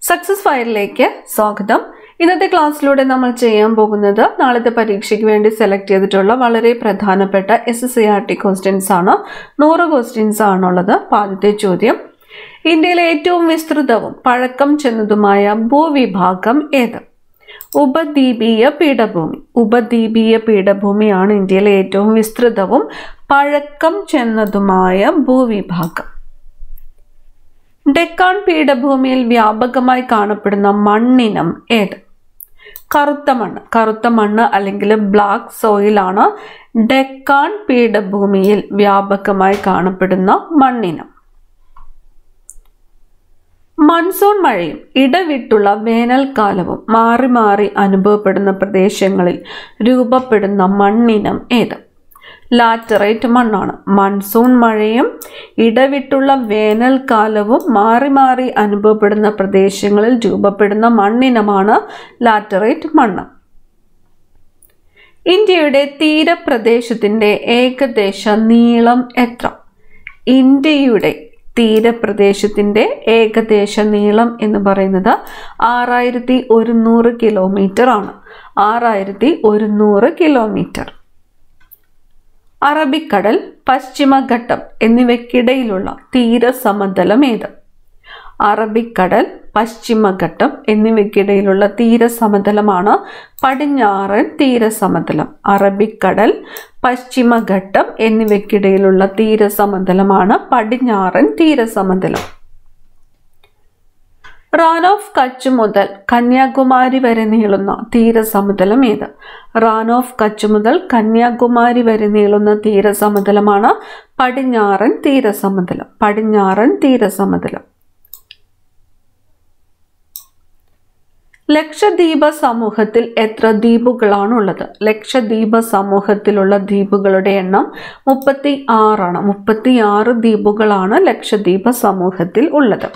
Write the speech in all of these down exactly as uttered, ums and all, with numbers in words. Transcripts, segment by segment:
Success ഫയലിലേക്ക് സ്വാഗതം. ഇന്നത്തെ ക്ലാസ്സിലൂടെ നമ്മൾ ചെയ്യാൻ പോകുന്നത് നാളത്തെ പരീക്ഷയ്ക്ക് വേണ്ടി സെലക്ട് ചെയ്തിട്ടുള്ള വളരെ പ്രധാനപ്പെട്ട S S C R T questions ആണ്. നൂറ് ക്വസ്റ്റ്യൻസ് ആണുള്ളത്. ആദ്യത്തെ ചോദ്യം, ഇന്ത്യയിലെ ഏറ്റവും വിസ്തൃതവും പഴക്കം ചെന്നതുമായ ഭൂവിഭാഗം ഏത്? ഉപദ്വീപീയ പീഠഭൂമി. ഉപദ്വീപീയ പീഠഭൂമിയാണ് ഇന്ത്യയിലെ ഏറ്റവും വിസ്തൃതവും പഴക്കം ചെന്നതുമായ ഭൂവിഭാഗം. ഡെക്കാൻ പീഠഭൂമിയിൽ വ്യാപകമായി കാണപ്പെടുന്ന മണ്ണിനം ഏത്? കറുത്ത മണ്ണ്. കറുത്ത മണ്ണ് അല്ലെങ്കിൽ ബ്ലാക്ക് സോയിലാണ് ഡെക്കാൻ പീഠഭൂമിയിൽ വ്യാപകമായി കാണപ്പെടുന്ന മണ്ണിനം. മൺസൂൺ മഴയും ഇടവിട്ടുള്ള വേനൽക്കാലവും മാറി മാറി അനുഭവപ്പെടുന്ന പ്രദേശങ്ങളിൽ രൂപപ്പെടുന്ന മണ്ണിനം ഏത്? ലാറ്ററൈറ്റ് മണ്ണാണ്. മൺസൂൺ മഴയും ഇടവിട്ടുള്ള വേനൽക്കാലവും മാറി മാറി അനുഭവപ്പെടുന്ന പ്രദേശങ്ങളിൽ രൂപപ്പെടുന്ന മണ്ണിനമാണ് ലാറ്ററൈറ്റ് മണ്ണ്. ഇന്ത്യയുടെ തീരപ്രദേശത്തിന്റെ ഏകദേശ നീളം എത്ര? ഇന്ത്യയുടെ തീരപ്രദേശത്തിന്റെ ഏകദേശ നീളം എന്ന് പറയുന്നത് ആറായിരത്തി ഒരുന്നൂറ് കിലോമീറ്റർ ആണ്. ആറായിരത്തി ഒരുന്നൂറ് കിലോമീറ്റർ. അറബിക്കടൽ, പശ്ചിമഘട്ടം എന്നിവയ്ക്കിടയിലുള്ള തീരസമതലം ഏത്? അറബിക്കടൽ, പശ്ചിമഘട്ടം എന്നിവയ്ക്കിടയിലുള്ള തീരസമതലമാണ് പടിഞ്ഞാറൻ തീരസമതലം. അറബിക്കടൽ, പശ്ചിമഘട്ടം എന്നിവയ്ക്കിടയിലുള്ള തീരസമതലമാണ് പടിഞ്ഞാറൻ തീരസമതലം. റാൻ ഓഫ് കച്ച് മുതൽ കന്യാകുമാരി വരെ നീളുന്ന തീരസമതലം ഏത്? റാൻ ഓഫ് കച്ച് മുതൽ കന്യാകുമാരി വരെ നീളുന്ന തീരസമതലമാണ് പടിഞ്ഞാറൻ തീരസമതലം. പടിഞ്ഞാറൻ തീരസമതലം. ലക്ഷദ്വീപ സമൂഹത്തിൽ എത്ര ദ്വീപുകളാണുള്ളത്? ലക്ഷദ്വീപ സമൂഹത്തിലുള്ള ദ്വീപുകളുടെ എണ്ണം മുപ്പത്തി ആറാണ്. മുപ്പത്തി ആറ് ദ്വീപുകളാണ് ലക്ഷദ്വീപ സമൂഹത്തിൽ ഉള്ളത്.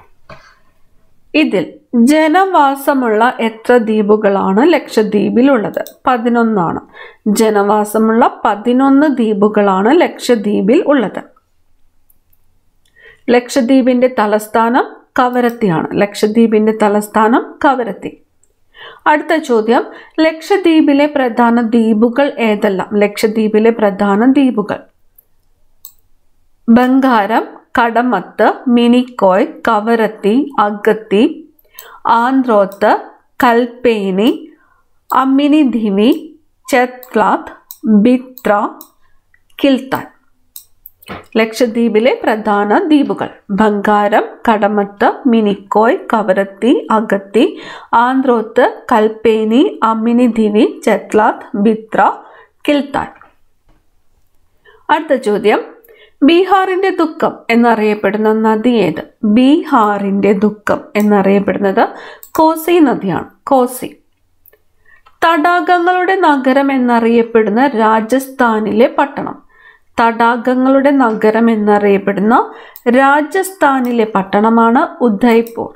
ഇതിൽ ജനവാസമുള്ള എത്ര ദ്വീപുകളാണ് ലക്ഷദ്വീപിലുള്ളത്? പതിനൊന്നാണ്. ജനവാസമുള്ള പതിനൊന്ന് ദ്വീപുകളാണ് ലക്ഷദ്വീപിൽ ഉള്ളത്. ലക്ഷദ്വീപിന്റെ തലസ്ഥാനം കവരത്തിയാണ്. ലക്ഷദ്വീപിന്റെ തലസ്ഥാനം കവരത്തി. അടുത്ത ചോദ്യം, ലക്ഷദ്വീപിലെ പ്രധാന ദ്വീപുകൾ ഏതെല്ലാം? ലക്ഷദ്വീപിലെ പ്രധാന ദ്വീപുകൾ: ബംഗാരം, കടമത്ത്, മിനിക്കോയ്, കവരത്തി, അഗത്തി, ആന്ത്രോത്ത്, കൽപ്പേനി, അമ്മിനിധിവി, ചെത്ലാത്ത്, ബിത്ര, കിൽത്താൻ. ലക്ഷദ്വീപിലെ പ്രധാന ദ്വീപുകൾ: ബംഗാരം, കടമത്ത്, മിനിക്കോയ്, കവരത്തി, അഗത്തി, ആന്ത്രോത്ത്, കൽപ്പേനി, അമ്മിനിധിവി, ചെത്ലാത്ത്, ബിത്ര, കിൽത്താൻ. അടുത്ത ചോദ്യം, ബീഹാറിന്റെ ദുഃഖം എന്നറിയപ്പെടുന്ന നദി ഏത്? ബീഹാറിന്റെ ദുഃഖം എന്നറിയപ്പെടുന്നത് കോസി നദിയാണ്. കോസി. തടാകങ്ങളുടെ നഗരം എന്നറിയപ്പെടുന്ന രാജസ്ഥാനിലെ പട്ടണം. തടാകങ്ങളുടെ നഗരം എന്നറിയപ്പെടുന്ന രാജസ്ഥാനിലെ പട്ടണമാണ് ഉദയ്പൂർ.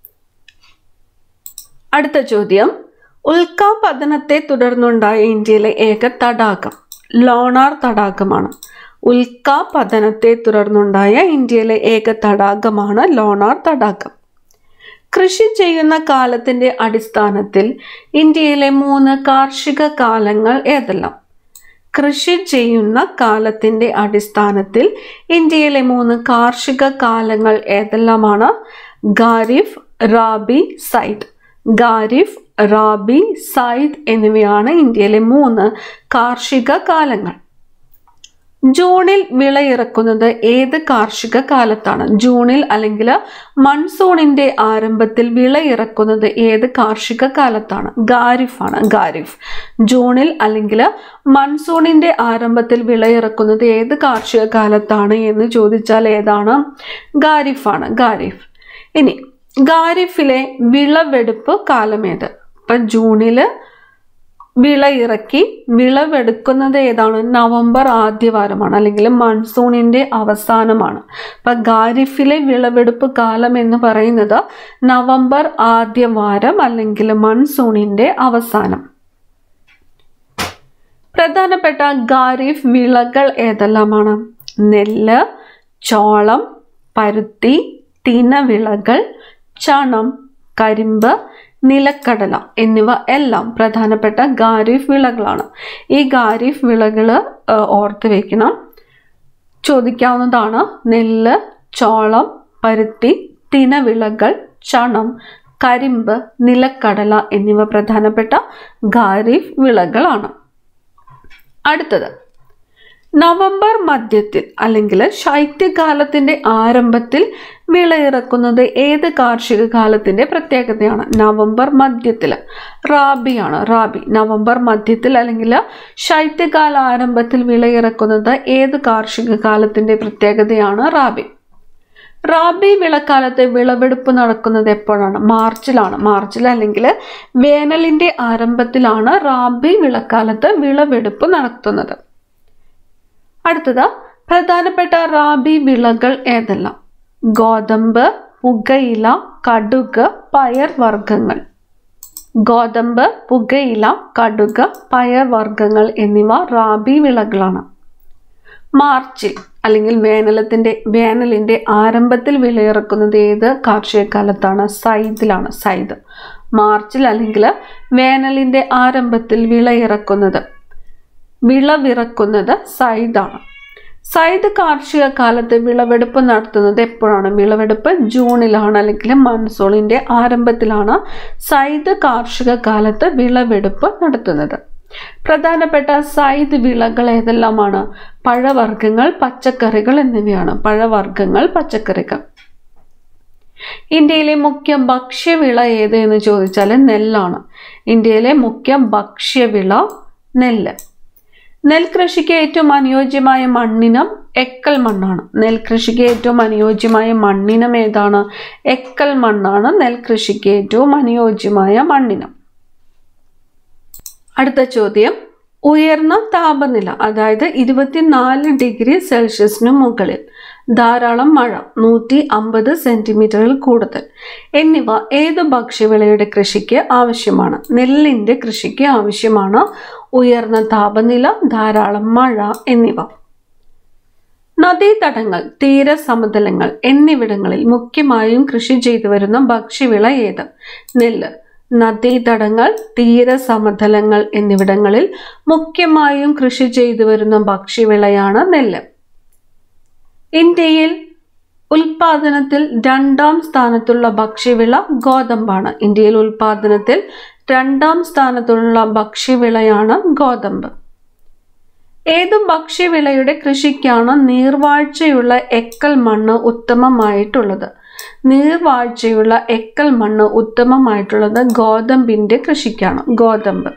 അടുത്ത ചോദ്യം, ഉൽക്കാപതനത്തെ തുടർന്നുണ്ടായ ഇന്ത്യയിലെ ഏക തടാകം ലോണാർ തടാകമാണ്. ഉൽക്കാപതനത്തെ തുടർന്നുണ്ടായ ഇന്ത്യയിലെ ഏക തടാകമാണ് ലോണാർ തടാകം. കൃഷി ചെയ്യുന്ന കാലത്തിന്റെ അടിസ്ഥാനത്തിൽ ഇന്ത്യയിലെ മൂന്ന് കാർഷിക കാലങ്ങൾ ഏതെല്ലാം? കൃഷി ചെയ്യുന്ന കാലത്തിന്റെ അടിസ്ഥാനത്തിൽ ഇന്ത്യയിലെ മൂന്ന് കാർഷിക കാലങ്ങൾ ഏതെല്ലാമാണ്? ഖാരിഫ്, റാബി, സൈദ്. ഖാരിഫ്, റാബി, സൈദ് എന്നിവയാണ് ഇന്ത്യയിലെ മൂന്ന് കാർഷിക കാലങ്ങൾ. ജൂണിൽ വിളയിറക്കുന്നത് ഏത് കാർഷിക കാലത്താണ്? ജൂണിൽ അല്ലെങ്കിൽ മൺസൂണിന്റെ ആരംഭത്തിൽ വിളയിറക്കുന്നത് ഏത് കാർഷിക കാലത്താണ്? ഖാരിഫാണ്. ഖാരിഫ്. ജൂണിൽ അല്ലെങ്കിൽ മൺസൂണിന്റെ ആരംഭത്തിൽ വിളയിറക്കുന്നത് ഏത് കാർഷിക കാലത്താണ് എന്ന് ചോദിച്ചാൽ ഏതാണ്? ഖാരിഫാണ്. ഖാരിഫ്. ഇനി ഖാരിഫിലെ വിളവെടുപ്പ് കാലം ഏത്? ഇപ്പൊ ജൂണില് വിളയിറക്കി വിളവെടുക്കുന്നത് ഏതാണ്? നവംബർ ആദ്യവാരമാണ് അല്ലെങ്കിൽ മൺസൂണിന്റെ അവസാനമാണ്. അപ്പൊ ഖാരിഫിലെ വിളവെടുപ്പ് കാലം എന്ന് പറയുന്നത് നവംബർ ആദ്യവാരം അല്ലെങ്കിൽ മൺസൂണിന്റെ അവസാനം. പ്രധാനപ്പെട്ട ഖാരിഫ് വിളകൾ ഏതെല്ലാമാണ്? നെല്ല്, ചോളം, പരുത്തി, തിനവിളകൾ, ചണം, കരിമ്പ്, നിലക്കടല എന്നിവ എല്ലാം പ്രധാനപ്പെട്ട ഖാരിഫ് വിളകളാണ്. ഈ ഖാരിഫ് വിളകൾ ഓർത്ത് വെക്കണം, ചോദിക്കാവുന്നതാണ്. നെല്ല്, ചോളം, പരുത്തി, തിനവിളകൾ, ചണം, കരിമ്പ്, നിലക്കടല എന്നിവ പ്രധാനപ്പെട്ട ഖാരിഫ് വിളകളാണ്. അടുത്തത്, നവംബർ മധ്യത്തിൽ അല്ലെങ്കിൽ ശൈത്യകാലത്തിന്റെ ആരംഭത്തിൽ വിളയിറക്കുന്നത് ഏത് കാർഷിക കാലത്തിന്റെ പ്രത്യേകതയാണ്? നവംബർ മധ്യത്തിൽ, റാബിയാണ്. റാബി നവംബർ മധ്യത്തിൽ അല്ലെങ്കിൽ ശൈത്യകാല ആരംഭത്തിൽ വിളയിറക്കുന്നത് ഏത് കാർഷിക കാലത്തിന്റെ പ്രത്യേകതയാണ്? റാബി. റാബി വിളക്കാലത്തെ വിളവെടുപ്പ് നടക്കുന്നത് എപ്പോഴാണ്? മാർച്ചിലാണ്. മാർച്ചിൽ അല്ലെങ്കിൽ വേനലിന്റെ ആരംഭത്തിലാണ് റാബി വിളക്കാലത്ത് വിളവെടുപ്പ് നടത്തുന്നത്. അടുത്തത്, പ്രധാനപ്പെട്ട റാബി വിളകൾ ഏതെല്ലാം? ഗോതമ്പ്, പുകയില, കടുക്, പയർ വർഗ്ഗങ്ങൾ. ഗോതമ്പ്, പുകയില, കടുക്, പയർ വർഗ്ഗങ്ങൾ എന്നിവ റാബി വിളകളാണ്. മാർച്ചിൽ അല്ലെങ്കിൽ വേനലത്തിന്റെ വേനലിന്റെ ആരംഭത്തിൽ വിളയിറക്കുന്നത് ഏത് കാർഷിക കാലത്താണ്? സൈദിലാണ്. സൈദ് മാർച്ചിൽ അല്ലെങ്കിൽ വേനലിന്റെ ആരംഭത്തിൽ വിളയിറക്കുന്നത് വിളവിറക്കുന്നത് സൈദാണ്. സൈദ് കാർഷിക കാലത്ത് വിളവെടുപ്പ് നടത്തുന്നത് എപ്പോഴാണ്? വിളവെടുപ്പ് ജൂണിലാണ് അല്ലെങ്കിൽ മൺസൂണിന്റെ ആരംഭത്തിലാണ് സൈദ് കാർഷിക കാലത്ത് വിളവെടുപ്പ് നടത്തുന്നത്. പ്രധാനപ്പെട്ട സൈദ് വിളകൾ ഏതെല്ലാമാണ്? പഴവർഗ്ഗങ്ങൾ, പച്ചക്കറികൾ എന്നിവയാണ്. പഴവർഗ്ഗങ്ങൾ, പച്ചക്കറികൾ. ഇന്ത്യയിലെ മുഖ്യ ഭക്ഷ്യവിള ഏത് എന്ന് ചോദിച്ചാൽ നെല്ലാണ്. ഇന്ത്യയിലെ മുഖ്യ ഭക്ഷ്യവിള നെല്ല്. നെൽകൃഷിക്ക് ഏറ്റവും അനുയോജ്യമായ മണ്ണിനം എക്കൽ മണ്ണാണ്. നെൽകൃഷിക്ക് ഏറ്റവും അനുയോജ്യമായ മണ്ണിനം ഏതാണ്? എക്കൽ മണ്ണാണ് നെൽകൃഷിക്ക് ഏറ്റവും അനുയോജ്യമായ മണ്ണിനം. അടുത്ത ചോദ്യം, ഉയർന്ന താപനില അതായത് ഇരുപത്തിനാല് ഡിഗ്രി സെൽഷ്യസിന് മുകളിൽ, ധാരാളം മഴ, നൂറ്റി അമ്പത് സെന്റിമീറ്ററിൽ കൂടുതൽ എന്നിവ ഏത് ഭക്ഷ്യവിളയുടെ കൃഷിക്ക് ആവശ്യമാണ്? നെല്ലിന്റെ കൃഷിക്ക് ആവശ്യമാണ് ഉയർന്ന താപനില, ധാരാളം മഴ എന്നിവ. നദീതടങ്ങൾ, തീരസമതലങ്ങൾ എന്നിവിടങ്ങളിൽ മുഖ്യമായും കൃഷി ചെയ്തു വരുന്ന ഭക്ഷ്യവിള ഏത്? നെല്ല്. നദീതടങ്ങൾ, തീരസമതലങ്ങൾ എന്നിവിടങ്ങളിൽ മുഖ്യമായും കൃഷി ചെയ്തു വരുന്ന ഭക്ഷ്യവിളയാണ് നെല്ല്. ഇന്ത്യയിൽ ഉൽപാദനത്തിൽ രണ്ടാം സ്ഥാനത്തുള്ള ഭക്ഷ്യവിള ഗോതമ്പാണ്. ഇന്ത്യയിൽ ഉൽപാദനത്തിൽ രണ്ടാം സ്ഥാനത്തുള്ള ഭക്ഷ്യവിളയാണ് ഗോതമ്പ്. ഏതു ഭക്ഷ്യവിളയുടെ കൃഷിക്കാണ് നീർവാഴ്ചയുള്ള എക്കൽ മണ്ണ് ഉത്തമമായിട്ടുള്ളത്? നീർവാഴ്ചയുള്ള എക്കൽ മണ്ണ് ഉത്തമമായിട്ടുള്ളത് ഗോതമ്പിന്റെ കൃഷിക്കാണ്. ഗോതമ്പ്.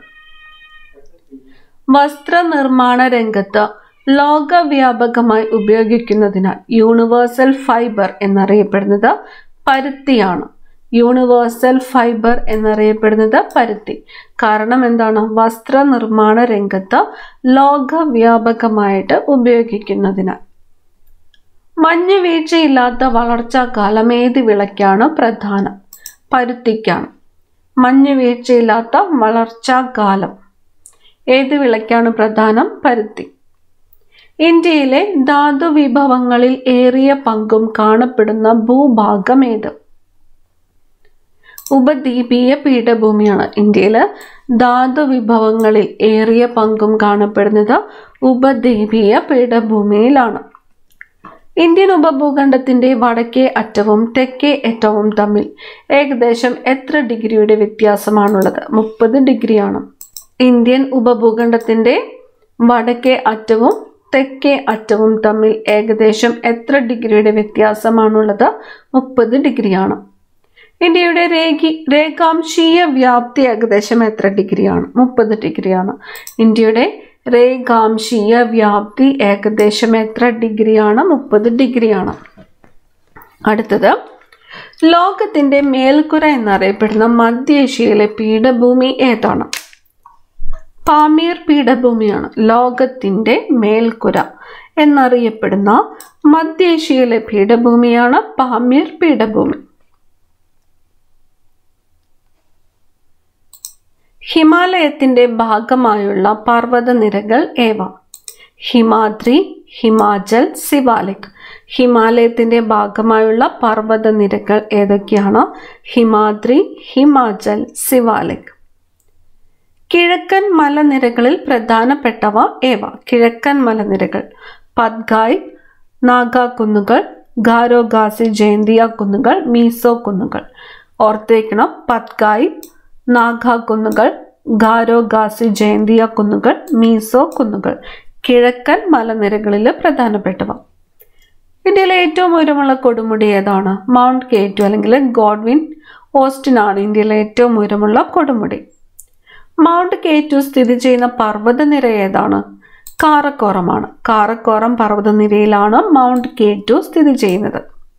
വസ്ത്രനിർമ്മാണ രംഗത്ത് ലോകവ്യാപകമായി ഉപയോഗിക്കുന്നതിനാൽ യൂണിവേഴ്സൽ ഫൈബർ എന്നറിയപ്പെടുന്നത് പരുത്തിയാണ്. യൂണിവേഴ്സൽ ഫൈബർ എന്നറിയപ്പെടുന്നത് പരുത്തി. കാരണം എന്താണ്? വസ്ത്രനിർമ്മാണ രംഗത്ത് ലോകവ്യാപകമായിട്ട് ഉപയോഗിക്കുന്നതിനാൽ. മഞ്ഞ് വീഴ്ചയില്ലാത്ത വളർച്ചാക്കാലം ഏത് വിളയ്ക്കാണ് പ്രധാനം? പരുത്തിക്കാണ്. മഞ്ഞ് വീഴ്ചയില്ലാത്ത വളർച്ചാക്കാലം ഏത് വിളയ്ക്കാണ് പ്രധാനം? പരുത്തി. ഇന്ത്യയിലെ ധാതു വിഭവങ്ങളിൽ ഏറിയ പങ്കും കാണപ്പെടുന്ന ഭൂഭാഗം ഏത്? ഉപദ്വീപീയ പീഠഭൂമിയാണ്. ഇന്ത്യയിലെ ധാതു വിഭവങ്ങളിൽ ഏറിയ പങ്കും കാണപ്പെടുന്നത് ഉപദ്വീപീയ പീഠഭൂമിയിലാണ്. ഇന്ത്യൻ ഉപഭൂഖണ്ഡത്തിന്റെ വടക്കേ അറ്റവും തെക്കേ അറ്റവും തമ്മിൽ ഏകദേശം എത്ര ഡിഗ്രിയുടെ വ്യത്യാസമാണുള്ളത്? മുപ്പത് ഡിഗ്രിയാണ്. ഇന്ത്യൻ ഉപഭൂഖണ്ഡത്തിന്റെ വടക്കേ അറ്റവും തെക്കേ അറ്റവും തമ്മിൽ ഏകദേശം എത്ര ഡിഗ്രിയുടെ വ്യത്യാസമാണുള്ളത്? മുപ്പത് ഡിഗ്രിയാണ്. ഇന്ത്യയുടെ രേഖി രേഖാംശീയ വ്യാപ്തി ഏകദേശം എത്ര ഡിഗ്രിയാണ്? മുപ്പത് ഡിഗ്രിയാണ്. ഇന്ത്യയുടെ രേഖാംശീയ വ്യാപ്തി ഏകദേശം എത്ര ഡിഗ്രിയാണ്? മുപ്പത് ഡിഗ്രിയാണ്. അടുത്തത്, ലോകത്തിന്റെ മേൽക്കുര എന്നറിയപ്പെടുന്ന മധ്യേഷ്യയിലെ പീഠഭൂമി ഏതാണ്? പാമീർ പീഠഭൂമിയാണ്. ലോകത്തിന്റെ മേൽക്കുര എന്നറിയപ്പെടുന്ന മധ്യേഷ്യയിലെ പീഠഭൂമിയാണ് പാമീർ പീഠഭൂമി. ഹിമാലയത്തിന്റെ ഭാഗമായുള്ള പർവ്വതനിരകൾ ഏവ? ഹിമാദ്രി, ഹിമാചൽ, സിവാലിക്. ഹിമാലയത്തിന്റെ ഭാഗമായുള്ള പർവ്വതനിരകൾ ഏതൊക്കെയാണ്? ഹിമാദ്രി, ഹിമാചൽ, സിവാലിക്. കിഴക്കൻ മലനിരകളിൽ പ്രധാനപ്പെട്ടവ ഏവ? കിഴക്കൻ മലനിരകൾ: പത്ഗായ്, നാഗാ കുന്നുകൾ, ഗാരോ ഖാസി ജയന്തിയ കുന്നുകൾ, മീസോ കുന്നുകൾ. ഓർത്തേക്കണം, പത്ഗായ്, നാഗാ കുന്നുകൾ, ഗാരോ ഖാസി ജയന്തിയ കുന്നുകൾ, മീസോ കുന്നുകൾ. കിഴക്കൻ മലനിരകളിൽ പ്രധാനപ്പെട്ടവ. ഇന്ത്യയിലെ ഏറ്റവും ഉയരമുള്ള കൊടുമുടി ഏതാണ്? മൗണ്ട് കെ ടു അല്ലെങ്കിൽ ഗോഡ്വിൻ ഓസ്റ്റിൻ ആണ് ഇന്ത്യയിലെ ഏറ്റവും ഉയരമുള്ള കൊടുമുടി. മൗണ്ട് കെ ടു സ്ഥിതി ചെയ്യുന്ന പർവ്വതനിര ഏതാണ്? കാറക്കോറമാണ്. കാറക്കോറം പർവ്വതനിരയിലാണ് മൗണ്ട് കെ ടു സ്ഥിതി ചെയ്യുന്നത്.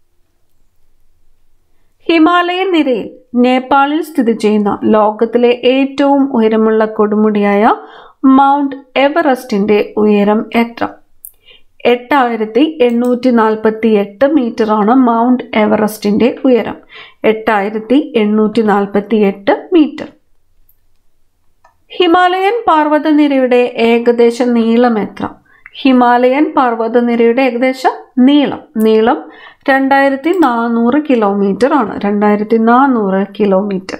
ഹിമാലയൻ നിരയിൽ നേപ്പാളിൽ സ്ഥിതി ചെയ്യുന്ന ലോകത്തിലെ ഏറ്റവും ഉയരമുള്ള കൊടുമുടിയായ മൗണ്ട് എവറസ്റ്റിന്റെ ഉയരം എത്ര? എട്ടായിരത്തി എണ്ണൂറ്റി നാൽപ്പത്തി എട്ട് മീറ്റർ ആണ് മൗണ്ട് എവറസ്റ്റിന്റെ ഉയരം. എട്ടായിരത്തി എണ്ണൂറ്റി നാൽപ്പത്തി എട്ട് മീറ്റർ. ഹിമാലയൻ പർവ്വതനിരയുടെ ഏകദേശ നീളം എത്ര? ഹിമാലയൻ പർവ്വതനിരയുടെ ഏകദേശം നീളം നീളം രണ്ടായിരത്തി നാനൂറ് കിലോമീറ്റർ ആണ്. രണ്ടായിരത്തി നാനൂറ് കിലോമീറ്റർ.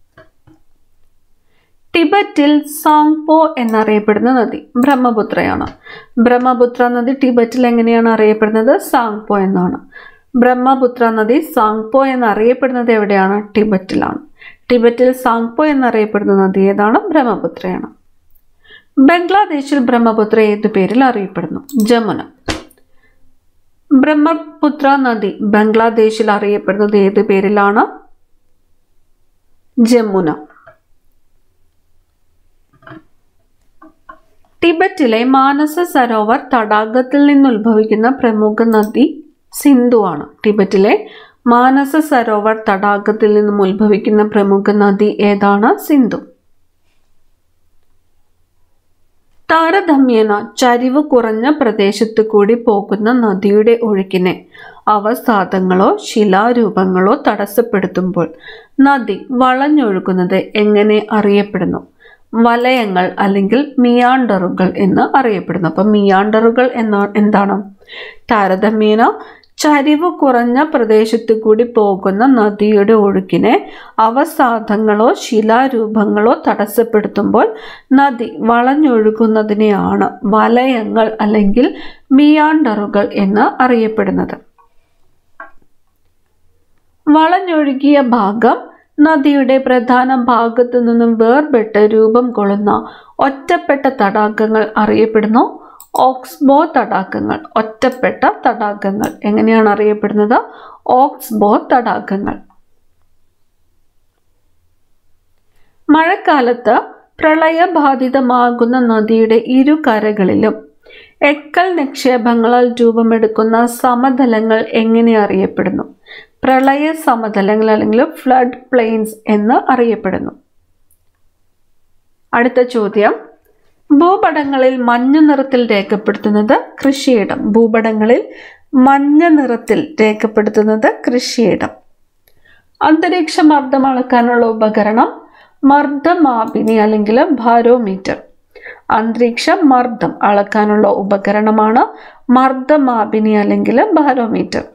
ടിബറ്റിൽ സാങ്പോ എന്നറിയപ്പെടുന്ന നദി ബ്രഹ്മപുത്രയാണ്. ബ്രഹ്മപുത്ര നദി ടിബറ്റിൽ എങ്ങനെയാണ് അറിയപ്പെടുന്നത്? സാങ്പോ എന്നാണ്. ബ്രഹ്മപുത്ര നദി സാങ്പോ എന്നറിയപ്പെടുന്നത് എവിടെയാണ്? ടിബറ്റിലാണ്. ടിബറ്റിൽ സാങ്പോ എന്നറിയപ്പെടുന്ന നദി ഏതാണ്? ബ്രഹ്മപുത്രയാണ്. ബംഗ്ലാദേശിൽ ബ്രഹ്മപുത്ര ഏതു പേരിൽ അറിയപ്പെടുന്നു? ജമുന. ബ്രഹ്മപുത്ര നദി ബംഗ്ലാദേശിൽ അറിയപ്പെടുന്നത് ഏതു പേരിലാണ്? ജമുന. ടിബറ്റിലെ മാനസ സരോവർ തടാകത്തിൽ നിന്നുത്ഭവിക്കുന്ന പ്രമുഖ നദി സിന്ധു ആണ്. ടിബറ്റിലെ മാനസ സരോവർ തടാകത്തിൽ നിന്നും ഉത്ഭവിക്കുന്ന പ്രമുഖ നദി ഏതാണ്? സിന്ധു. താരതമ്യേന ചരിവ് കുറഞ്ഞ പ്രദേശത്ത് കൂടി പോകുന്ന നദിയുടെ ഒഴുക്കിനെ അവസാദങ്ങളോ ശിലാരൂപങ്ങളോ തടസ്സപ്പെടുത്തുമ്പോൾ നദി വളഞ്ഞൊഴുകുന്നത് എങ്ങനെ അറിയപ്പെടുന്നു? വലയങ്ങൾ അല്ലെങ്കിൽ മിയാണ്ടറുകൾ എന്ന് അറിയപ്പെടുന്നു. അപ്പം മിയാണ്ടറുകൾ എന്ന എന്താണ്? താരതമ്യേന ചരിവ് കുറഞ്ഞ പ്രദേശത്ത് കൂടി പോകുന്ന നദിയുടെ ഒഴുക്കിനെ അവസാദങ്ങളോ ശിലാരൂപങ്ങളോ തടസ്സപ്പെടുത്തുമ്പോൾ നദി വളഞ്ഞൊഴുകുന്നതിനെയാണ് വലയങ്ങൾ അല്ലെങ്കിൽ മിയാണ്ടറുകൾ എന്ന് അറിയപ്പെടുന്നത്. വളഞ്ഞൊഴുകിയ ഭാഗം നദിയുടെ പ്രധാന ഭാഗത്തു നിന്നും വേർപെട്ട് രൂപം കൊള്ളുന്ന ഒറ്റപ്പെട്ട തടാകങ്ങൾ അറിയപ്പെടുന്നു ഓക്സ്ബോ തടാകങ്ങൾ. ഒറ്റപ്പെട്ട തടാകങ്ങൾ എങ്ങനെയാണ് അറിയപ്പെടുന്നത്? ഓക്സ്ബോ തടാകങ്ങൾ. മഴക്കാലത്ത് പ്രളയബാധിതമാകുന്ന നദിയുടെ ഇരുകരകളിലും എക്കൽ നിക്ഷേപങ്ങളാൽ രൂപമെടുക്കുന്ന സമതലങ്ങൾ എങ്ങനെ അറിയപ്പെടുന്നു? പ്രളയ സമതലങ്ങൾ അല്ലെങ്കിൽ ഫ്ലഡ് പ്ലെയിൻസ് എന്ന് അറിയപ്പെടുന്നു. അടുത്ത ചോദ്യം, ഭൂപടങ്ങളിൽ മഞ്ഞ നിറത്തിൽ രേഖപ്പെടുത്തുന്നത് കൃഷിയിടം. ഭൂപടങ്ങളിൽ മഞ്ഞ നിറത്തിൽ രേഖപ്പെടുത്തുന്നത് കൃഷിയിടം. അന്തരീക്ഷ മർദ്ദം അളക്കാനുള്ള ഉപകരണം മർദ്ദമാപിനി അല്ലെങ്കിൽ ബാരോമീറ്റർ. അന്തരീക്ഷ മർദ്ദം അളക്കാനുള്ള ഉപകരണമാണ് മർദ്ദമാപിനി അല്ലെങ്കിൽ ബാരോമീറ്റർ.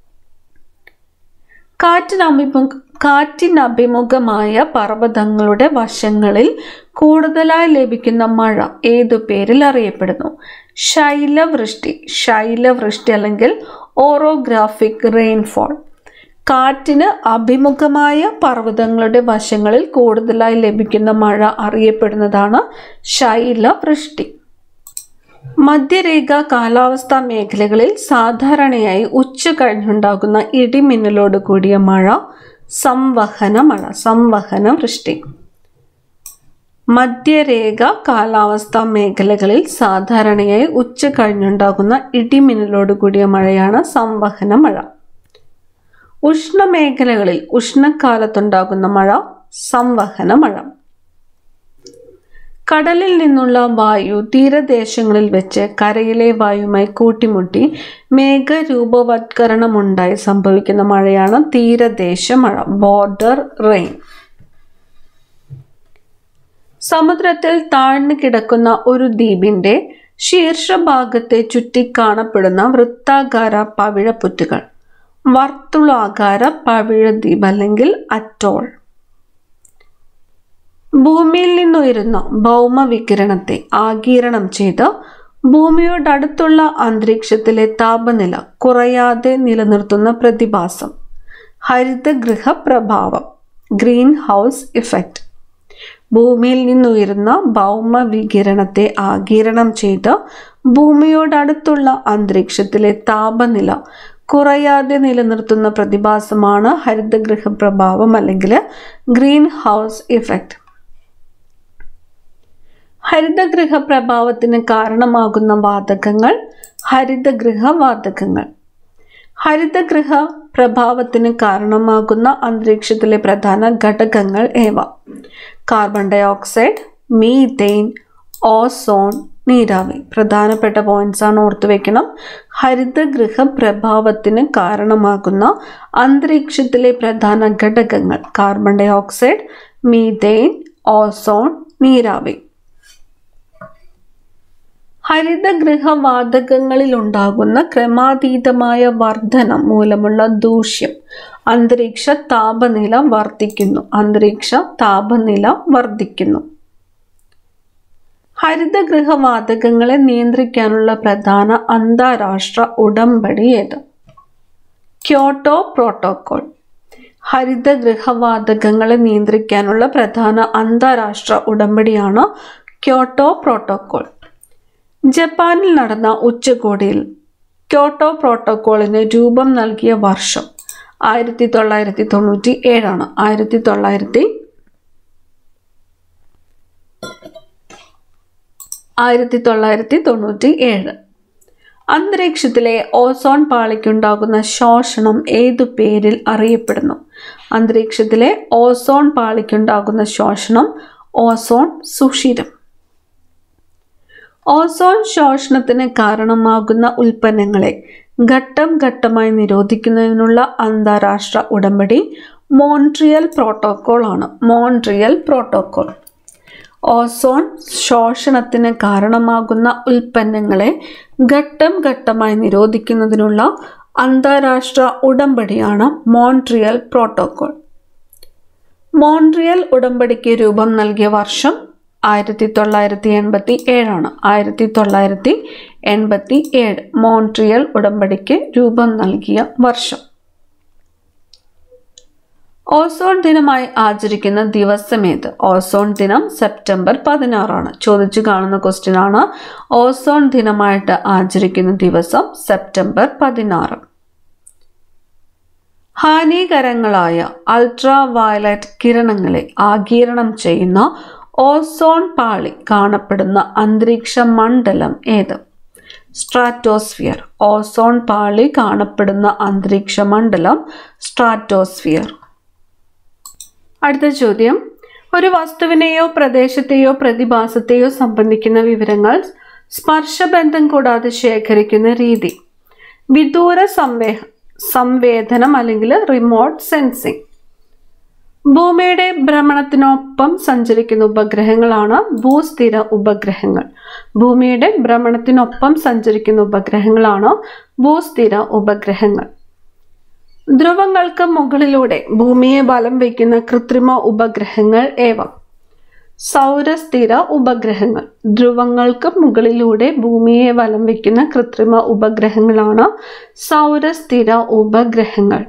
കാറ്റിനഭിമുഖ കാറ്റിനഭിമുഖമായ പർവ്വതങ്ങളുടെ വശങ്ങളിൽ കൂടുതലായി ലഭിക്കുന്ന മഴ ഏതു പേരിൽ അറിയപ്പെടുന്നു? ശൈലവൃഷ്ടി. ശൈലവൃഷ്ടി അല്ലെങ്കിൽ ഓറോഗ്രാഫിക് റെയിൻഫോൾ. കാറ്റിന് അഭിമുഖമായ പർവ്വതങ്ങളുടെ വശങ്ങളിൽ കൂടുതലായി ലഭിക്കുന്ന മഴ അറിയപ്പെടുന്നതാണ് ശൈലവൃഷ്ടി. മധ്യരേഖ കാലാവസ്ഥാ മേഖലകളിൽ സാധാരണയായി ഉച്ച കഴിഞ്ഞുണ്ടാകുന്ന ഇടിമിന്നലോട് കൂടിയ മഴ സംവഹന മഴ. സംവഹന വൃഷ്ടി. മധ്യരേഖ കാലാവസ്ഥാ മേഖലകളിൽ സാധാരണയായി ഉച്ച കഴിഞ്ഞുണ്ടാകുന്ന ഇടിമിന്നലോട് കൂടിയ മഴയാണ് സംവഹന മഴ. ഉഷ്ണമേഖലകളിൽ ഉഷ്ണക്കാലത്തുണ്ടാകുന്ന മഴ സംവഹന മഴ. കടലിൽ നിന്നുള്ള വായു തീരദേശങ്ങളിൽ വെച്ച് കരയിലെ വായുമായി കൂട്ടിമുട്ടി മേഘരൂപവത്കരണമുണ്ടായി സംഭവിക്കുന്ന മഴയാണ് തീരദേശ മഴ, ബോർഡർ റെയിൻ. സമുദ്രത്തിൽ താഴ്ന്നു കിടക്കുന്ന ഒരു ദ്വീപിന്റെ ശീർഷഭാഗത്തെ ചുറ്റി കാണപ്പെടുന്ന വൃത്താകാര പവിഴപ്പുറ്റുകൾ. വർത്തുളാകാര പവിഴദ്വീപ് അല്ലെങ്കിൽ അറ്റോൾ. ഭൂമിയിൽ നിന്നുയരുന്ന ഭൗമവികിരണത്തെ ആഗിരണം ചെയ്ത് ഭൂമിയോടടുത്തുള്ള അന്തരീക്ഷത്തിലെ താപനില കുറയാതെ നിലനിർത്തുന്ന പ്രതിഭാസം ഹരിതഗൃഹ പ്രഭാവം, ഗ്രീൻ ഹൗസ് ഇഫക്റ്റ്. ഭൂമിയിൽ നിന്നുയരുന്ന ഭൗമവികിരണത്തെ ആഗിരണം ചെയ്ത് ഭൂമിയോടടുത്തുള്ള അന്തരീക്ഷത്തിലെ താപനില കുറയാതെ നിലനിർത്തുന്ന പ്രതിഭാസമാണ് ഹരിതഗൃഹ പ്രഭാവം അല്ലെങ്കിൽ ഗ്രീൻ ഹൗസ് ഇഫക്റ്റ്. ഹരിതഗൃഹ പ്രഭാവത്തിന് കാരണമാകുന്ന വാതകങ്ങൾ ഹരിതഗൃഹ വാതകങ്ങൾ. ഹരിതഗൃഹ പ്രഭാവത്തിന് കാരണമാകുന്ന അന്തരീക്ഷത്തിലെ പ്രധാന ഘടകങ്ങൾ ഏവ: carbon dioxide, methane, ozone, നീരാവി. പ്രധാനപ്പെട്ട പോയിന്റ്സ് ആണ് ഓർത്തു വെക്കണം. ഹരിതഗൃഹ പ്രഭാവത്തിന് കാരണമാകുന്ന അന്തരീക്ഷത്തിലെ പ്രധാന ഘടകങ്ങൾ carbon dioxide, methane, ozone, നീരാവി. ഹരിതഗൃഹവാതകങ്ങളിൽ ഉണ്ടാകുന്ന ക്രമാതീതമായ വർധനം മൂലമുള്ള ദൂഷ്യം അന്തരീക്ഷ താപനില വർദ്ധിക്കുന്നു. അന്തരീക്ഷ താപനില വർദ്ധിക്കുന്നു. ഹരിതഗൃഹവാതകങ്ങളെ നിയന്ത്രിക്കാനുള്ള പ്രധാന അന്താരാഷ്ട്ര ഉടമ്പടി ഏത്? Kyoto protocol. ഹരിതഗൃഹവാതകങ്ങളെ നിയന്ത്രിക്കാനുള്ള പ്രധാന അന്താരാഷ്ട്ര ഉടമ്പടിയാണ് ക്യോട്ടോ പ്രോട്ടോകോൾ. ജപ്പാനിൽ നടന്ന ഉച്ചകോടിയിൽ ക്യോട്ടോ പ്രോട്ടോകോളിന് രൂപം നൽകിയ വർഷം ആയിരത്തി തൊള്ളായിരത്തി തൊണ്ണൂറ്റി ഏഴാണ്. ആയിരത്തി തൊള്ളായിരത്തി ആയിരത്തി തൊള്ളായിരത്തി തൊണ്ണൂറ്റി ഏഴ്. അന്തരീക്ഷത്തിലെ ഓസോൺ പാളിക്കുണ്ടാകുന്ന ശോഷണം ഏതു പേരിൽ അറിയപ്പെടുന്നു? അന്തരീക്ഷത്തിലെ ഓസോൺ പാളിക്കുണ്ടാകുന്ന ശോഷണം ഓസോൺ സുഷിരം. ഓസോൺ ശോഷണത്തിന് കാരണമാകുന്ന ഉൽപ്പന്നങ്ങളെ ഘട്ടം ഘട്ടമായി നിരോധിക്കുന്നതിനുള്ള അന്താരാഷ്ട്ര ഉടമ്പടി മോൺട്രിയൽ പ്രോട്ടോകോൾ ആണ്. Montreal protocol. ഓസോൺ ശോഷണത്തിന് കാരണമാകുന്ന ഉൽപ്പന്നങ്ങളെ ഘട്ടം ഘട്ടമായി നിരോധിക്കുന്നതിനുള്ള അന്താരാഷ്ട്ര ഉടമ്പടിയാണ് മോൺട്രിയൽ പ്രോട്ടോകോൾ. മോൺട്രിയൽ ഉടമ്പടിക്ക് രൂപം നൽകിയ വർഷം ആയിരത്തി തൊള്ളായിരത്തി എൺപത്തി ഏഴാണ്. ആയിരത്തി തൊള്ളായിരത്തി എൺപത്തി ഏഴ് മോൺട്രിയൽ ഉടമ്പടിക്ക് രൂപം നൽകിയ വർഷം. ഓസോൺ ദിനമായി ആചരിക്കുന്ന ദിവസമേത്? ഓസോൺ ദിനം സെപ്റ്റംബർ പതിനാറാണ്. ചോദിച്ചു കാണുന്ന ക്വസ്റ്റ്യൻ ആണ്. ഓസോൺ ദിനമായിട്ട് ആചരിക്കുന്ന ദിവസം സെപ്റ്റംബർ പതിനാറ്. ഹാനികരങ്ങളായ അൾട്രാ വയലറ്റ് കിരണങ്ങളെ ആഗിരണം ചെയ്യുന്ന ഓസോൺ പാളി കാണപ്പെടുന്ന അന്തരീക്ഷ മണ്ഡലം ഏത്? സ്ട്രാറ്റോസ്ഫിയർ. ഓസോൺ പാളി കാണപ്പെടുന്ന അന്തരീക്ഷ മണ്ഡലം സ്ട്രാറ്റോസ്ഫിയർ. അടുത്ത ചോദ്യം. ഒരു വസ്തുവിനെയോ പ്രദേശത്തെയോ പ്രതിഭാസത്തെയോ സംബന്ധിക്കുന്ന വിവരങ്ങൾ സ്പർശബന്ധം കൂടാതെ ശേഖരിക്കുന്ന രീതി വിദൂര സംവേ സംവേദനം അല്ലെങ്കിൽ റിമോട്ട് സെൻസിങ്. ഭൂമിയുടെ ഭ്രമണത്തിനൊപ്പം സഞ്ചരിക്കുന്ന ഉപഗ്രഹങ്ങളാണ് ഭൂസ്ഥിര ഉപഗ്രഹങ്ങൾ. ഭൂമിയുടെ ഭ്രമണത്തിനൊപ്പം സഞ്ചരിക്കുന്ന ഉപഗ്രഹങ്ങളാണ് ഭൂസ്ഥിര ഉപഗ്രഹങ്ങൾ. ധ്രുവങ്ങൾക്ക് മുകളിലൂടെ ഭൂമിയെ വലം വയ്ക്കുന്ന കൃത്രിമ ഉപഗ്രഹങ്ങൾ ഏവ? സൗരസ്ഥിര ഉപഗ്രഹങ്ങൾ. ധ്രുവങ്ങൾക്ക് മുകളിലൂടെ ഭൂമിയെ വലം വയ്ക്കുന്ന കൃത്രിമ ഉപഗ്രഹങ്ങളാണ് സൗരസ്ഥിര ഉപഗ്രഹങ്ങൾ.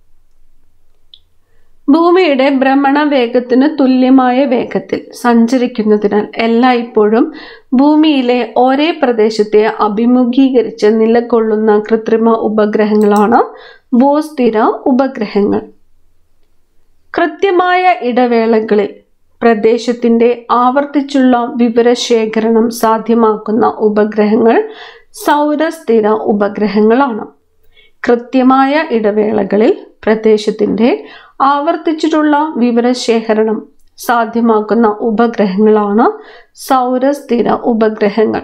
ഭൂമിയുടെ ഭ്രമണ വേഗത്തിന് തുല്യമായ വേഗത്തിൽ സഞ്ചരിക്കുന്നതിനാൽ എല്ലായ്പ്പോഴും ഭൂമിയിലെ ഒരേ പ്രദേശത്തെ അഭിമുഖീകരിച്ച് നിലകൊള്ളുന്ന കൃത്രിമ ഉപഗ്രഹങ്ങളാണ് ഭൂസ്ഥിര ഉപഗ്രഹങ്ങൾ. കൃത്യമായ ഇടവേളകളിൽ പ്രദേശത്തിന്റെ ആവർത്തിച്ചുള്ള വിവരശേഖരണം സാധ്യമാക്കുന്ന ഉപഗ്രഹങ്ങൾ സൗരസ്ഥിര ഉപഗ്രഹങ്ങളാണ്. കൃത്യമായ ഇടവേളകളിൽ പ്രദേശത്തിന്റെ ആവർത്തിച്ചിട്ടുള്ള വിവരശേഖരണം സാധ്യമാക്കുന്ന ഉപഗ്രഹങ്ങളാണ് സൗരസ്ഥിര ഉപഗ്രഹങ്ങൾ.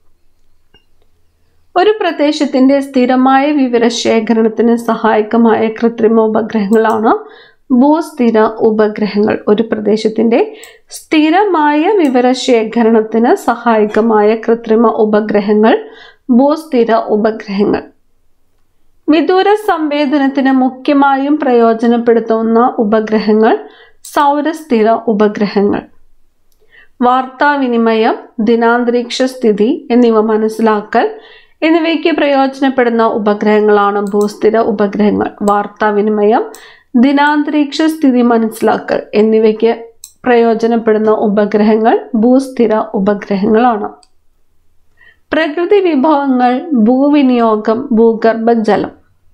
ഒരു പ്രദേശത്തിന്റെ സ്ഥിരമായ വിവരശേഖരണത്തിന് സഹായകമായ കൃത്രിമ ഉപഗ്രഹങ്ങളാണ് ഭൂസ്ഥിര ഉപഗ്രഹങ്ങൾ. ഒരു പ്രദേശത്തിന്റെ സ്ഥിരമായ വിവരശേഖരണത്തിന് സഹായകമായ കൃത്രിമ ഉപഗ്രഹങ്ങൾ ഭൂസ്ഥിര ഉപഗ്രഹങ്ങൾ. വിദൂര സംവേദനത്തിന് മുഖ്യമായും പ്രയോജനപ്പെടുത്തുന്ന ഉപഗ്രഹങ്ങൾ സൗരസ്ഥിര ഉപഗ്രഹങ്ങൾ. വാർത്താവിനിമയം, ദിനാന്തരീക്ഷ സ്ഥിതി എന്നിവ മനസ്സിലാക്കൽ എന്നിവയ്ക്ക് പ്രയോജനപ്പെടുന്ന ഉപഗ്രഹങ്ങളാണ് ഭൂസ്ഥിര ഉപഗ്രഹങ്ങൾ. വാർത്താവിനിമയം, ദിനാന്തരീക്ഷ സ്ഥിതി മനസ്സിലാക്കൽ എന്നിവയ്ക്ക് പ്രയോജനപ്പെടുന്ന ഉപഗ്രഹങ്ങൾ ഭൂസ്ഥിര ഉപഗ്രഹങ്ങളാണ്. പ്രകൃതി വിഭവങ്ങൾ, ഭൂവിനിയോഗം, ഭൂഗർഭജലം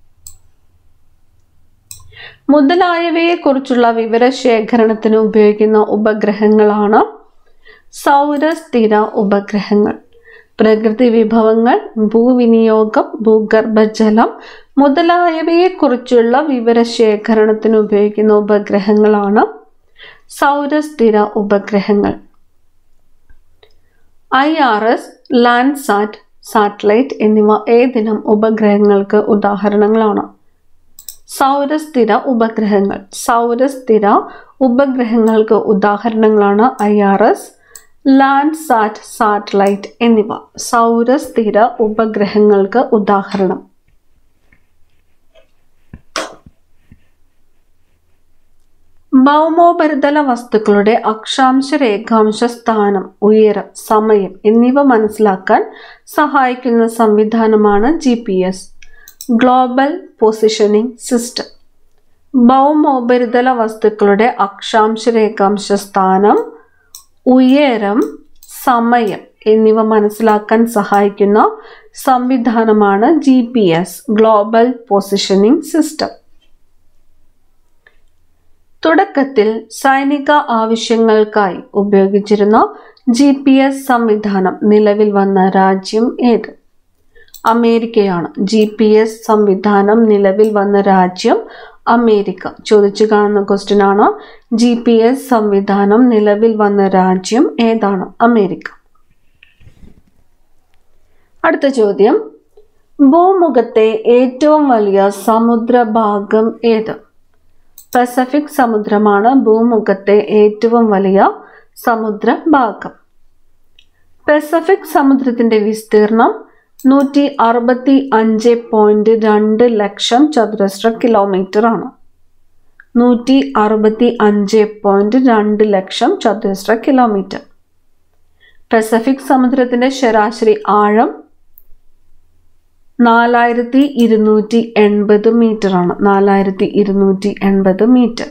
മുതലായവയെക്കുറിച്ചുള്ള വിവരശേഖരണത്തിന് ഉപയോഗിക്കുന്ന ഉപഗ്രഹങ്ങളാണ് സൗരസ്ഥിര ഉപഗ്രഹങ്ങൾ. പ്രകൃതി വിഭവങ്ങൾ, ഭൂവിനിയോഗം, ഭൂഗർഭജലം മുതലായവയെക്കുറിച്ചുള്ള വിവരശേഖരണത്തിന് ഉപയോഗിക്കുന്ന ഉപഗ്രഹങ്ങളാണ് സൗരസ്ഥിര ഉപഗ്രഹങ്ങൾ. I R S, Landsat, satellite എന്നിവ ഏതിനം ഉപഗ്രഹങ്ങൾക്ക് ഉദാഹരണങ്ങളാണ്? സൗരസ്ഥിര ഉപഗ്രഹങ്ങൾ. സൗരസ്ഥിര ഉപഗ്രഹങ്ങൾക്ക് ഉദാഹരണങ്ങളാണ് I R S, Landsat, satellite എന്നിവ. സൗരസ്ഥിര ഉപഗ്രഹങ്ങൾക്ക് ഉദാഹരണം. ഭൗമോപരിതല വസ്തുക്കളുടെ അക്ഷാംശ, രേഖാംശ സ്ഥാനം, ഉയരം, സമയം എന്നിവ മനസ്സിലാക്കാൻ സഹായിക്കുന്ന സംവിധാനമാണ് G P S, global positioning system. ഭൗമോപരിതല വസ്തുക്കളുടെ അക്ഷാംശ, രേഖാംശ സ്ഥാനം, ഉയരം, സമയം എന്നിവ മനസ്സിലാക്കാൻ സഹായിക്കുന്ന സംവിധാനമാണ് G P S, global positioning system. തുടക്കത്തിൽ സൈനിക ആവശ്യങ്ങൾക്കായി ഉപയോഗിച്ചിരുന്ന ജി പി എസ് സംവിധാനം നിലവിൽ വന്ന രാജ്യം ഏത്? അമേരിക്കയാണ്. ജി പി എസ് സംവിധാനം നിലവിൽ വന്ന രാജ്യം അമേരിക്ക. ചോദിച്ചു കാണുന്ന ക്വസ്റ്റ്യൻ ആണ്, ജി പി എസ് സംവിധാനം നിലവിൽ വന്ന രാജ്യം ഏതാണ്? അമേരിക്ക. അടുത്ത ചോദ്യം, ഭൂമുഖത്തെ ഏറ്റവും വലിയ സമുദ്രഭാഗം ഏത്? പസഫിക് സമുദ്രമാണ് ഭൂമുഖത്തെ ഏറ്റവും വലിയ സമുദ്രഭാഗം. പസഫിക് സമുദ്രത്തിന്റെ വിസ്തീർണം നൂറ്റി അറുപത്തി അഞ്ച് പോയിന്റ് രണ്ട് ലക്ഷം ചതുരശ്ര കിലോമീറ്റർ ആണ്. നൂറ്റി അറുപത്തി അഞ്ച് പോയിന്റ് രണ്ട് ലക്ഷം ചതുരശ്ര കിലോമീറ്റർ. പസഫിക് സമുദ്രത്തിന്റെ ശരാശരി ആഴം നാലായിരത്തി ഇരുന്നൂറ്റി എൺപത് മീറ്റർ ആണ്. നാലായിരത്തി ഇരുന്നൂറ്റി എൺപത് മീറ്റർ.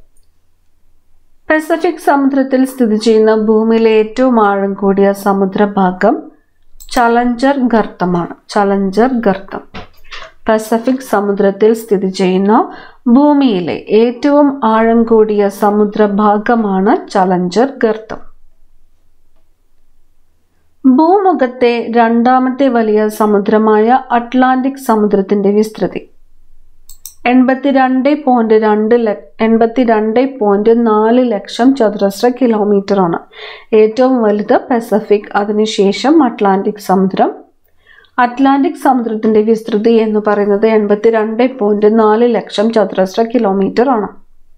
പസഫിക് സമുദ്രത്തിൽ സ്ഥിതി ചെയ്യുന്ന ഭൂമിയിലെ ഏറ്റവും ആഴം കൂടിയ സമുദ്രഭാഗം ചലഞ്ചർ ഗർത്തമാണ്. ചലഞ്ചർ ഗർത്തം. പസഫിക് സമുദ്രത്തിൽ സ്ഥിതി ചെയ്യുന്ന ഭൂമിയിലെ ഏറ്റവും ആഴം കൂടിയ സമുദ്രഭാഗമാണ് ചലഞ്ചർ ഗർത്തം. ഭൂമുഖത്തെ രണ്ടാമത്തെ വലിയ സമുദ്രമായ അറ്റ്ലാന്റിക് സമുദ്രത്തിന്റെ വിസ്തൃതി എൺപത്തിരണ്ട് പോയിന്റ് രണ്ട് എൺപത്തിരണ്ട് പോയിന്റ് നാല് ലക്ഷം ചതുരശ്ര കിലോമീറ്റർ ആണ്. ഏറ്റവും വലുത് പസഫിക്, അതിനുശേഷം അറ്റ്ലാന്റിക് സമുദ്രം. അറ്റ്ലാന്റിക് സമുദ്രത്തിന്റെ വിസ്തൃതി എന്ന് പറയുന്നത് എൺപത്തിരണ്ട് പോയിന്റ് നാല് ലക്ഷം ചതുരശ്ര കിലോമീറ്റർ ആണ്.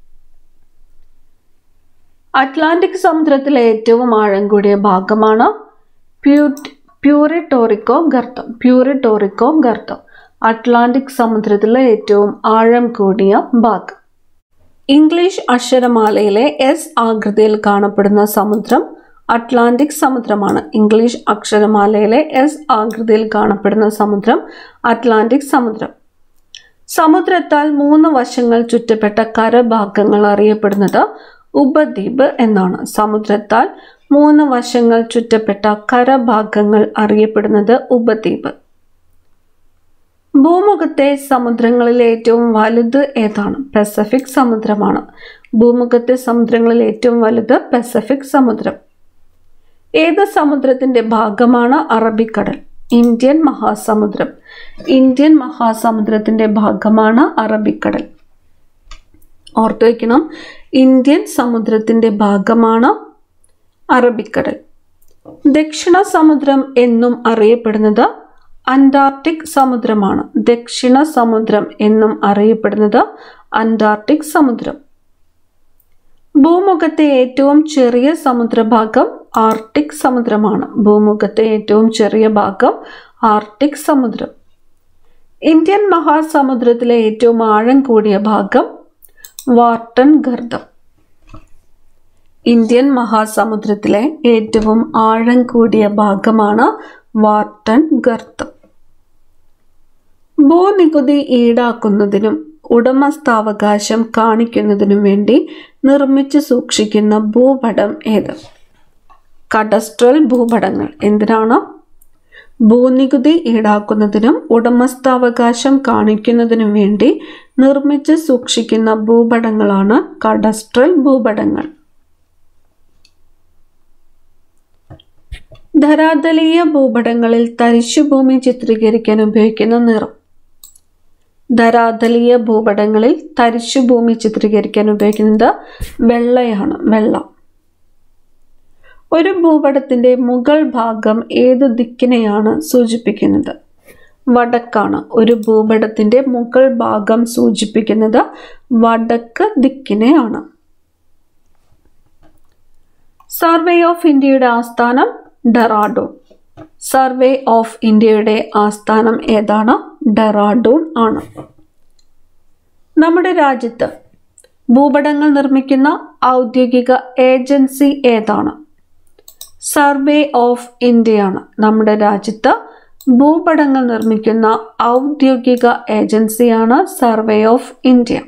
അറ്റ്ലാന്റിക് സമുദ്രത്തിലെ ഏറ്റവും ആഴം കൂടിയ ഭാഗമാണ് പ്യൂറിട്ടോറിക്കോ ഗർത്തം. പ്യൂറിട്ടോറിക്കോ ഗർത്തം അറ്റ്ലാന്റിക് സമുദ്രത്തിലെ ഏറ്റവും ആഴം കൂടിയ ഭാഗം. ഇംഗ്ലീഷ് അക്ഷരമാലയിലെ എസ് ആകൃതിയിൽ കാണപ്പെടുന്ന സമുദ്രം അറ്റ്ലാന്റിക് സമുദ്രമാണ്. ഇംഗ്ലീഷ് അക്ഷരമാലയിലെ എസ് ആകൃതിയിൽ കാണപ്പെടുന്ന സമുദ്രം അറ്റ്ലാന്റിക് സമുദ്രം. സമുദ്രത്താൽ മൂന്ന് വശങ്ങൾ ചുറ്റപ്പെട്ട കരഭാഗങ്ങൾ അറിയപ്പെടുന്നത് ഉപദ്വീപ് എന്നാണ്. സമുദ്രത്താൽ മൂന്ന് വശങ്ങൾ ചുറ്റപ്പെട്ട കരഭാഗങ്ങൾ അറിയപ്പെടുന്നത് ഉപദ്വീപ്. ഭൂമുഖത്തെ സമുദ്രങ്ങളിൽ ഏറ്റവും വലുത് ഏതാണ്? പസഫിക് സമുദ്രമാണ്. ഭൂമുഖത്തെ സമുദ്രങ്ങളിൽ ഏറ്റവും വലുത് പസഫിക് സമുദ്രം. ഏത് സമുദ്രത്തിന്റെ ഭാഗമാണ് അറബിക്കടൽ? ഇന്ത്യൻ മഹാസമുദ്രം. ഇന്ത്യൻ മഹാസമുദ്രത്തിന്റെ ഭാഗമാണ് അറബിക്കടൽ. ഓർത്തു വയ്ക്കണം, ഇന്ത്യൻ സമുദ്രത്തിന്റെ ഭാഗമാണ് അറബിക്കടൽ. ദക്ഷിണ സമുദ്രം എന്നും അറിയപ്പെടുന്നത് അന്റാർട്ടിക് സമുദ്രമാണ്. ദക്ഷിണ സമുദ്രം എന്നും അറിയപ്പെടുന്നത് അന്റാർട്ടിക് സമുദ്രം. ഭൂമുഖത്തെ ഏറ്റവും ചെറിയ സമുദ്രഭാഗം ആർട്ടിക് സമുദ്രമാണ്. ഭൂമുഖത്തെ ഏറ്റവും ചെറിയ ഭാഗം ആർട്ടിക് സമുദ്രം. ഇന്ത്യൻ മഹാസമുദ്രത്തിലെ ഏറ്റവും ആഴം കൂടിയ ഭാഗം വാർട്ടൺ ഗർത്തം. ഇന്ത്യൻ മഹാസമുദ്രത്തിലെ ഏറ്റവും ആഴം കൂടിയ ഭാഗമാണ് വാർട്ടൺ ഗർത്തം. ഭൂനികുതി ഈടാക്കുന്നതിനും ഉടമസ്ഥാവകാശം കാണിക്കുന്നതിനും വേണ്ടി നിർമ്മിച്ചു സൂക്ഷിക്കുന്ന ഭൂപടം ഏത്? കഡസ്ട്രൽ ഭൂപടങ്ങൾ. എന്തിനാണ്? ഭൂനികുതി ഈടാക്കുന്നതിനും ഉടമസ്ഥാവകാശം കാണിക്കുന്നതിനും വേണ്ടി നിർമ്മിച്ചു സൂക്ഷിക്കുന്ന ഭൂപടങ്ങളാണ് കഡസ്ട്രൽ ഭൂപടങ്ങൾ. ധരാതലീയ ഭൂപടങ്ങളിൽ തരിശുഭൂമി ചിത്രീകരിക്കാൻ ഉപയോഗിക്കുന്ന നിറം. ധരാതലീയ ഭൂപടങ്ങളിൽ തരിശുഭൂമി ചിത്രീകരിക്കാൻ ഉപയോഗിക്കുന്നത് വെള്ളയാണ്. വെള്ള. ഒരു ഭൂപടത്തിന്റെ മുകൾ ഭാഗം ഏത് ദിക്കിനെയാണ് സൂചിപ്പിക്കുന്നത്? വടക്കാണ്. ഒരു ഭൂപടത്തിന്റെ മുകൾ ഭാഗം സൂചിപ്പിക്കുന്നത് വടക്ക് ദിക്കിനെയാണ്. സർവേ ഓഫ് ഇന്ത്യയുടെ ആസ്ഥാനം ഡെറാഡൂൺ. സർവേ ഓഫ് ഇന്ത്യയുടെ ആസ്ഥാനം ഏതാണ്? ഡെറാഡൂൺ ആണ്. നമ്മുടെ രാജ്യത്ത് ഭൂപടങ്ങൾ നിർമ്മിക്കുന്ന ഔദ്യോഗിക ഏജൻസി ഏതാണ്? സർവേ ഓഫ് ഇന്ത്യയാണ്. നമ്മുടെ രാജ്യത്ത് ഭൂപടങ്ങൾ നിർമ്മിക്കുന്ന ഔദ്യോഗിക ഏജൻസിയാണ് സർവേ ഓഫ് ഇന്ത്യ.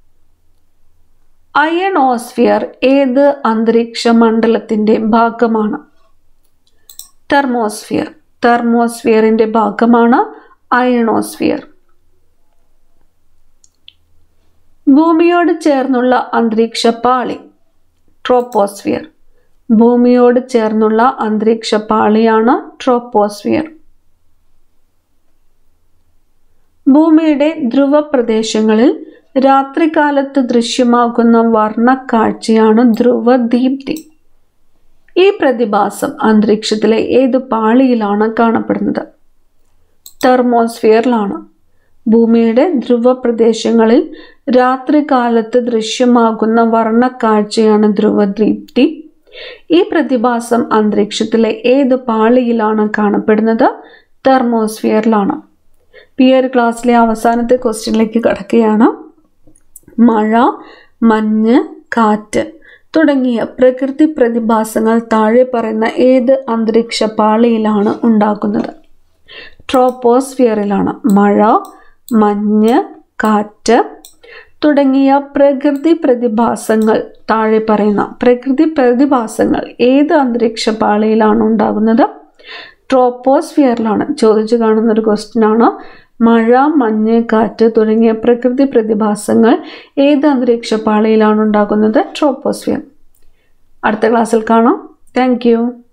അയണോസ്ഫിയർ ഏത് അന്തരീക്ഷ മണ്ഡലത്തിന്റെ ഭാഗമാണ്? തെർമോസ്ഫിയർ. തെർമോസ്ഫിയറിന്റെ ഭാഗമാണ് അയണോസ്ഫിയർ. ഭൂമിയോട് ചേർന്നുള്ള അന്തരീക്ഷ പാളി ട്രോപ്പോസ്ഫിയർ. ഭൂമിയോട് ചേർന്നുള്ള അന്തരീക്ഷ പാളിയാണ് ട്രോപ്പോസ്ഫിയർ. ഭൂമിയുടെ ധ്രുവ പ്രദേശങ്ങളിൽ രാത്രികാലത്ത് ദൃശ്യമാകുന്ന വർണ്ണക്കാഴ്ചയാണ് ധ്രുവദീപ്തി. ഈ പ്രതിഭാസം അന്തരീക്ഷത്തിലെ ഏത് പാളിയിലാണ് കാണപ്പെടുന്നത്? തെർമോസ്ഫിയറിലാണ്. ഭൂമിയുടെ ധ്രുവ പ്രദേശങ്ങളിൽ രാത്രികാലത്ത് ദൃശ്യമാകുന്ന വർണ്ണക്കാഴ്ചയാണ് ധ്രുവദീപ്തി. ഈ പ്രതിഭാസം അന്തരീക്ഷത്തിലെ ഏത് പാളിയിലാണ് കാണപ്പെടുന്നത്? തെർമോസ്ഫിയറിലാണ്. ഈ ഒരു ക്ലാസ്സിലെ അവസാനത്തെ ക്വസ്റ്റ്യനിലേക്ക് കടക്കുകയാണ്. മഴ, മഞ്ഞ്, കാറ്റ് തുടങ്ങിയ പ്രകൃതി പ്രതിഭാസങ്ങൾ താഴെ പറയുന്ന ഏത് അന്തരീക്ഷ പാളിയിലാണ് ഉണ്ടാകുന്നത്? ട്രോപ്പോസ്ഫിയറിലാണ്. മഴ, മഞ്ഞ്, കാറ്റ് തുടങ്ങിയ പ്രകൃതി പ്രതിഭാസങ്ങൾ താഴെ പറയുന്ന പ്രകൃതി പ്രതിഭാസങ്ങൾ ഏത് അന്തരീക്ഷ പാളിയിലാണ് ഉണ്ടാകുന്നത്? ട്രോപ്പോസ്ഫിയറിലാണ്. ചോദിച്ചു കാണുന്ന ഒരു ക്വസ്റ്റ്യൻ ആണ്. മഴ, മഞ്ഞ്, കാറ്റ് തുടങ്ങിയ പ്രകൃതി പ്രതിഭാസങ്ങൾ ഏത് അന്തരീക്ഷ പാളിയിലാണ് ഉണ്ടാകുന്നത്? ട്രോപ്പോസ്ഫിയർ. അടുത്ത ക്ലാസ്സിൽ കാണാം. Thank U.